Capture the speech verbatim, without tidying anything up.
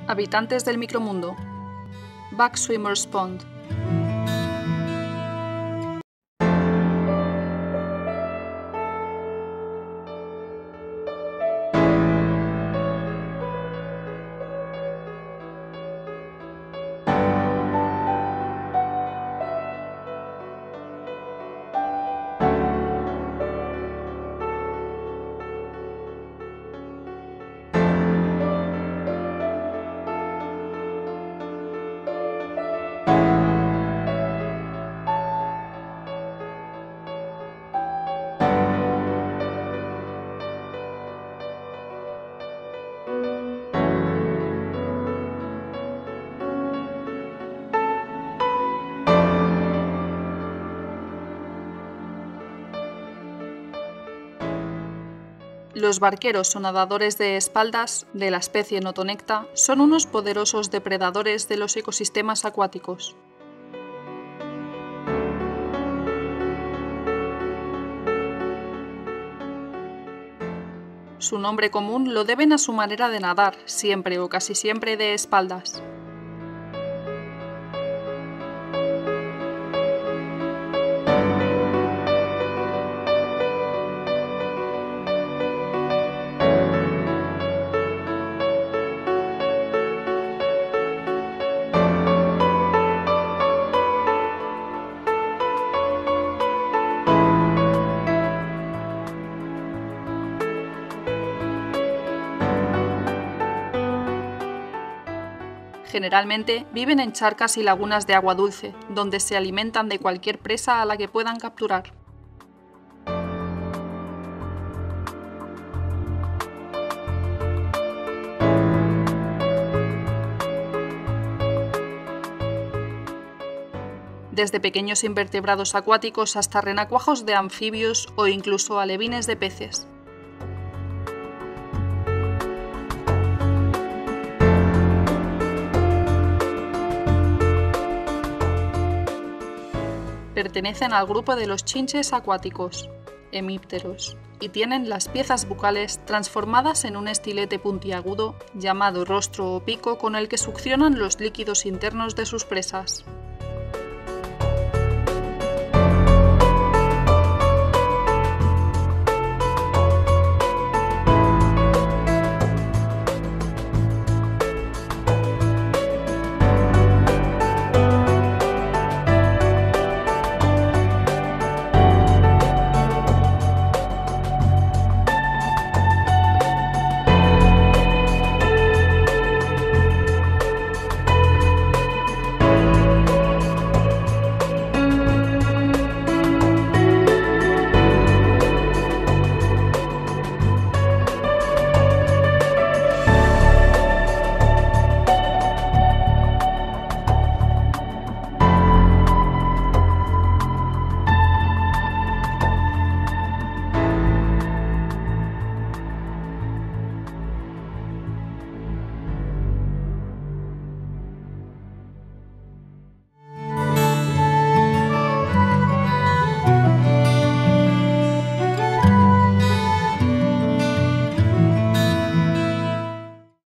Habitantes del micromundo. Backswimmer's Pond. Los barqueros o nadadores de espaldas, de la especie Notonecta, son unos poderosos depredadores de los ecosistemas acuáticos. Su nombre común lo deben a su manera de nadar, siempre o casi siempre de espaldas. Generalmente viven en charcas y lagunas de agua dulce, donde se alimentan de cualquier presa a la que puedan capturar. Desde pequeños invertebrados acuáticos hasta renacuajos de anfibios o incluso alevines de peces. Pertenecen al grupo de los chinches acuáticos, hemípteros, y tienen las piezas bucales transformadas en un estilete puntiagudo llamado rostro o pico con el que succionan los líquidos internos de sus presas.